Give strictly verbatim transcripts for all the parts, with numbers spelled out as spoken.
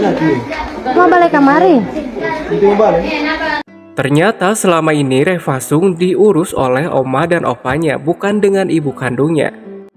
Mau balik kemari? Ternyata selama ini Reva Sung diurus oleh oma dan opanya, bukan dengan ibu kandungnya.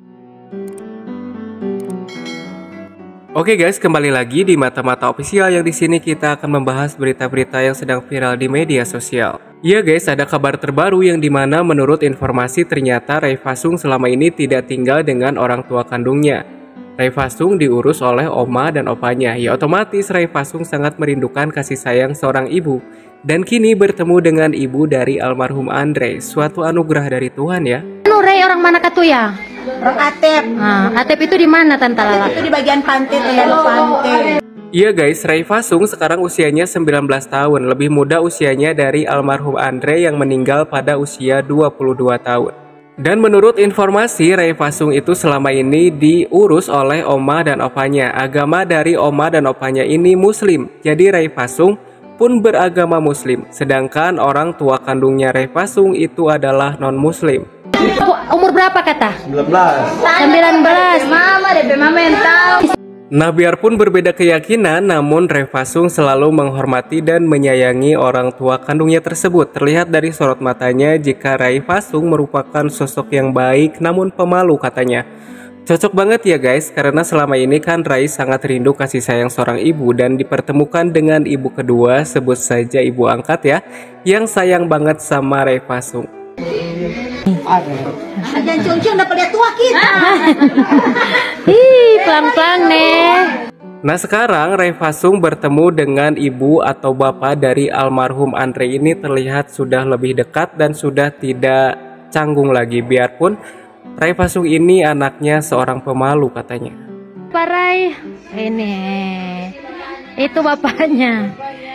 Oke guys, kembali lagi di Mata-Mata Official yang di sini kita akan membahas berita-berita yang sedang viral di media sosial. Ya guys, ada kabar terbaru yang dimana menurut informasi ternyata Reva Sung selama ini tidak tinggal dengan orang tua kandungnya. Reva Sung diurus oleh oma dan opanya. Ya otomatis Reva Sung sangat merindukan kasih sayang seorang ibu. Dan kini bertemu dengan ibu dari almarhum Andre. Suatu anugerah dari Tuhan ya. Anu Rey, orang mana katu ya? Orang Atep. Nah, Atep itu di mana Tante Lala? Itu di bagian pantai, terlalu pantai. Iya guys, Reva Sung sekarang usianya sembilan belas tahun. Lebih muda usianya dari almarhum Andre yang meninggal pada usia dua puluh dua tahun. Dan menurut informasi, Reva Sung itu selama ini diurus oleh oma dan opanya. Agama dari oma dan opanya ini Muslim. Jadi Reva Sung pun beragama Muslim. Sedangkan orang tua kandungnya Reva Sung itu adalah non-Muslim. Umur berapa kata? sembilan belas. sembilan belas. Mama deh, mama mental. Nah, biarpun berbeda keyakinan, namun Reva Sung selalu menghormati dan menyayangi orang tua kandungnya tersebut. Terlihat dari sorot matanya jika Reva Sung merupakan sosok yang baik namun pemalu katanya. Cocok banget ya guys, karena selama ini kan Rai sangat rindu kasih sayang seorang ibu dan dipertemukan dengan ibu kedua, sebut saja ibu angkat ya, yang sayang banget sama Reva Sung. Ajan cium-cium dapat lihat tua kita. Ih, pelan-pelan nih. Nah sekarang Reva Sung bertemu dengan ibu atau bapak dari almarhum Andre ini terlihat sudah lebih dekat dan sudah tidak canggung lagi. Biarpun Reva Sung ini anaknya seorang pemalu katanya. Pak Rai, ini itu bapaknya.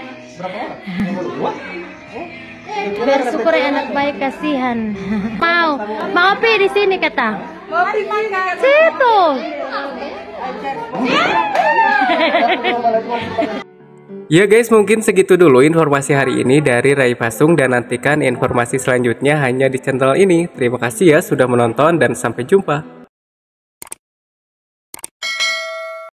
Biar syukur ya anak baik, kasihan. Mau, mau pi di sini kata. Situ. Ya guys, mungkin segitu dulu informasi hari ini dari Reva Sung dan nantikan informasi selanjutnya hanya di channel ini. Terima kasih ya sudah menonton dan sampai jumpa.